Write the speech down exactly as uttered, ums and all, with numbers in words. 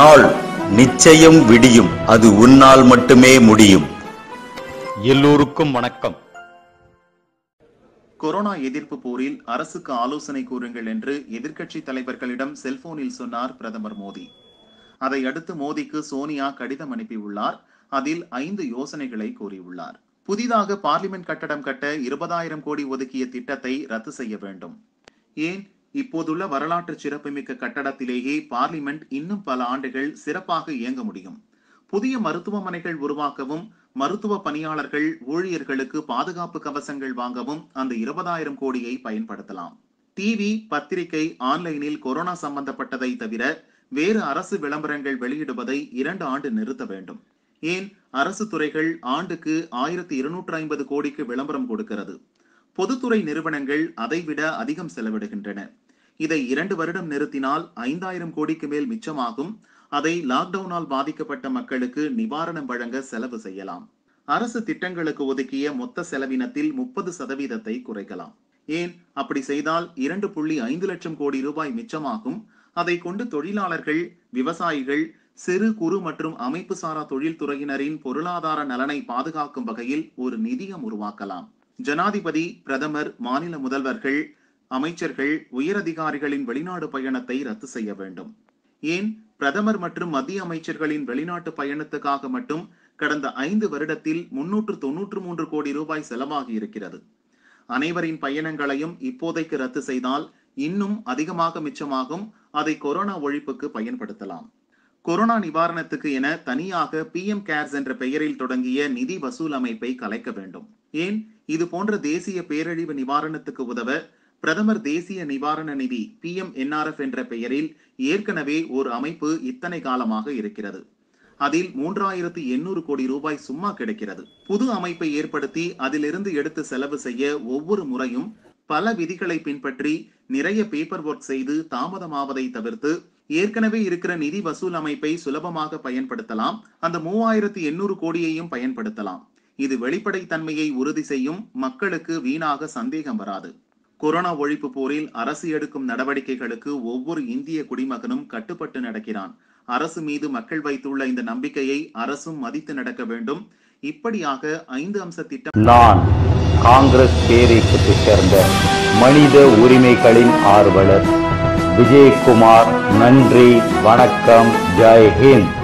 நாள் நிச்சயம் விடியும். அது உன்னால் மட்டுமே முடியும். எல்லோருக்கும் வணக்கம். கொரோனா எதிர்ப்பு போரில் அரசுக்கு ஆலோசனை கூறுங்கள் என்று எதிர்க்கட்சி தலைவர்களிடம் செல்போனில் சொன்னார் பிரதமர் மோடி. அதை அடுத்து மோடிக்கு சோனியா கடிதம் அனுப்பியுள்ளார். அதில் ஐந்து யோசனைகளை கூறியுள்ளார். புதிதாக பார்லிமெண்ட் கட்டடம் கட்ட இருபதாயிரம் கோடி ஒதுக்கிய திட்டத்தை ரத்து செய்ய வேண்டும். ஏன் இப்போதுள்ள வரலாற்று சிறப்புமிக்க கட்டடத்திலேயே பார்லிமெண்ட் இன்னும் பல ஆண்டுகள் சிறப்பாக இயங்க முடியும். புதிய மருத்துவமனைகள் உருவாக்கவும் மருத்துவ பணியாளர்கள் ஊழியர்களுக்கு பாதுகாப்பு கவசங்கள் வாங்கவும் அந்த இருபதாயிரம் கோடியை பயன்படுத்தலாம். டிவி, பத்திரிகை, ஆன்லைனில் கொரோனா சம்பந்தப்பட்டதை தவிர வேறு அரசு விளம்பரங்கள் வெளியிடுவதை இரண்டு ஆண்டு நிறுத்த வேண்டும். ஏன் அரசு துறைகள் ஆண்டுக்கு ஆயிரத்தி இருநூற்று ஐம்பது கோடிக்கு விளம்பரம் கொடுக்கிறது. பொதுத்துறை நிறுவனங்கள் அதைவிட அதிகம் செலவிடுகின்றன. இதை இரண்டு வருடம் நிறுத்தினால் ஐந்தாயிரம் கோடிக்கு மேல் மிச்சமாகும். அதை லாக்டவுனால் பாதிக்கப்பட்ட மக்களுக்கு நிவாரணம் வழங்க செலவு செய்யலாம். அரசு திட்டங்களுக்கு ஒதுக்கிய மொத்த செலவினத்தில் முப்பது சதவீதத்தை குறைக்கலாம். ஏன் அப்படி செய்தால் இரண்டு புள்ளி ஐந்து லட்சம் கோடி ரூபாய் மிச்சமாகும். அதை கொண்டு தொழிலாளர்கள், விவசாயிகள், சிறு குறு மற்றும் அமைப்பு சாரா தொழில்துறையினரின் பொருளாதார நலனை பாதுகாக்கும் வகையில் ஒரு நிதியம் உருவாக்கலாம். ஜனாதிபதி, பிரதமர், மாநில முதல்வர்கள், அமைச்சர்கள், உயரதிகாரிகளின் வெளிநாடு பயணத்தை ரத்து செய்ய வேண்டும். ஏன் பிரதமர் மற்றும் மத்திய அமைச்சர்களின் வெளிநாட்டு பயணத்துக்காக மட்டும் கடந்த ஐந்து வருடத்தில் முன்னூற்று தொன்னூற்று மூன்று கோடி ரூபாய் செலவாகி இருக்கிறது. அனைவரின் பயணங்களையும் இப்போதைக்கு ரத்து செய்தால் இன்னும் அதிகமாக மிச்சமாகும். அதை கொரோனா ஒழிப்புக்கு பயன்படுத்தலாம். கொரோனா நிவாரணத்துக்கு என தனியாக பி எம் கேர்ஸ் என்ற பெயரில் தொடங்கிய நிதி வசூல் அமைப்பை கலைக்க வேண்டும். ஏன் இது போன்ற தேசிய பேரழிவு நிவாரணத்துக்கு உதவ பிரதமர் தேசிய நிவாரண நிதி P M N R F என்ற பெயரில் ஏற்கனவே ஒரு அமைப்பு இத்தனை காலமாக இருக்கிறது. அதில் மூன்றாயிரத்து எண்ணூறு கோடி ரூபாய் சும்மா கிடைக்கிறது. புது அமைப்பை ஏற்படுத்தி அதிலிருந்து எடுத்து செலவு செய்ய ஒவ்வொரு முறையும் பல விதிகளை பின்பற்றி நிறைய பேப்பர் ஒர்க் செய்து தாமதமாவதை தவிர்த்து ஏற்கனவே இருக்கிற நிதி வசூல் அமைப்பை சுலபமாக பயன்படுத்தலாம். அந்த மூவாயிரத்து எண்ணூறு கோடியையும் பயன்படுத்தலாம். இது வெளிப்படைத்தன்மையை உறுதி செய்யும். மக்களுக்கு வீணாக சந்தேகம் வராது. கொரோனா ஒழிப்பு போரில் அரசு எடுக்கும் நடவடிக்கைகளுக்கு ஒவ்வொரு இந்திய குடிமகனும் கட்டுப்பட்டு நடக்கிறான். அரசு மீது மக்கள் வைத்துள்ள இந்த நம்பிக்கையை அரசும் மதித்து நடக்க வேண்டும். இப்படியாக ஐந்து அம்ச திட்டம். நான் காங்கிரஸ் பேரியக்கத்தை சேர்ந்த மனித உரிமைகளின் ஆர்வலர் விஜயகுமார். நன்றி, வணக்கம், ஜெய் ஹிந்த்.